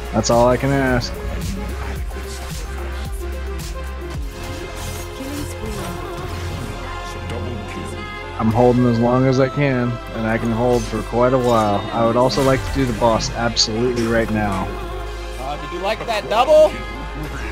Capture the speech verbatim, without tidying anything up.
That's all I can ask. I'm holding as long as I can, and I can hold for quite a while. I would also like to do the boss absolutely right now. Uh, did you like that double?